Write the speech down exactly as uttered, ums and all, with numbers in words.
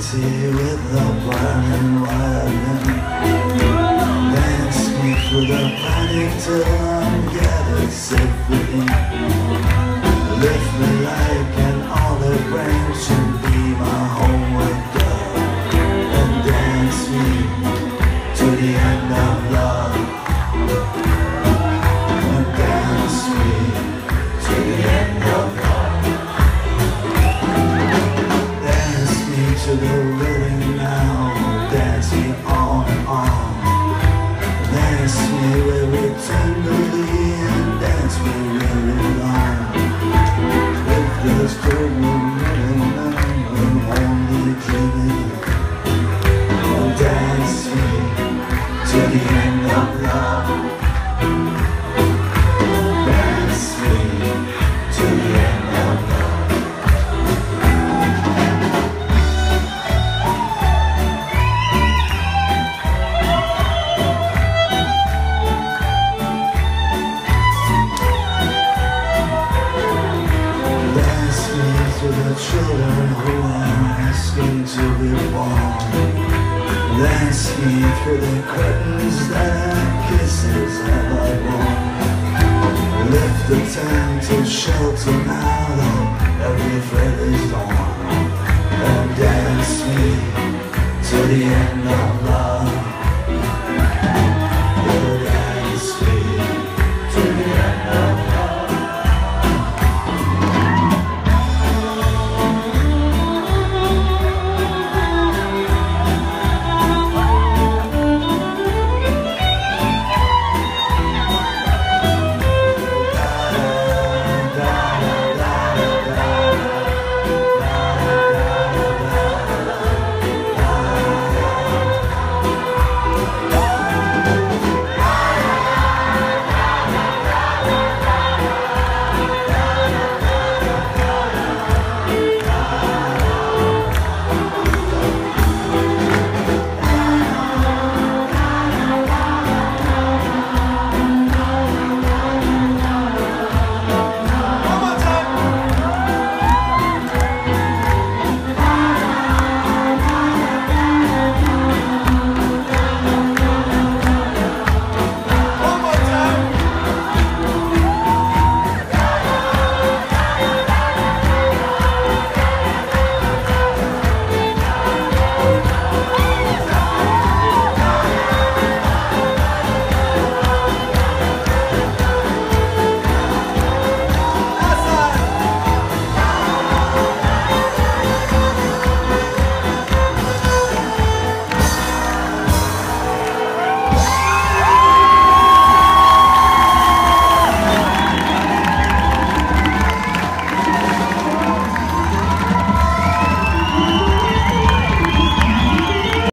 city with the burning wagon. Dance me through the panic till I'm gathered safe within. Lift me like an olive branch and be my homeward dove, and dance me to the end of love, and dance me to the end of love. Dance me to the rhythm now, dance me on and on. Dance me very tenderly and dance me really long. If there's still no rhythm now, I'm only dreaming. Oh, dance me to the end of love. Dance me to the end of love. To the children who are asking to be born. Dance me through the curtains that kisses have I worn. Lift the tent to shelter now that every thread is gone. And dance me to the end of